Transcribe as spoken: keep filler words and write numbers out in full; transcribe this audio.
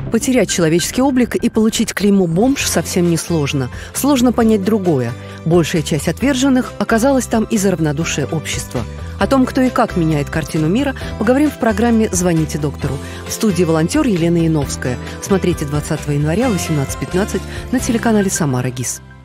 Потерять человеческий облик и получить клеймо «бомж» совсем несложно. Сложно понять другое. Большая часть отверженных оказалась там из-за равнодушия общества. О том, кто и как меняет картину мира, поговорим в программе «Звоните доктору». В студии волонтер Елена Яновская. Смотрите двадцатого января в восемнадцать пятнадцать на телеканале «Самара ГИС».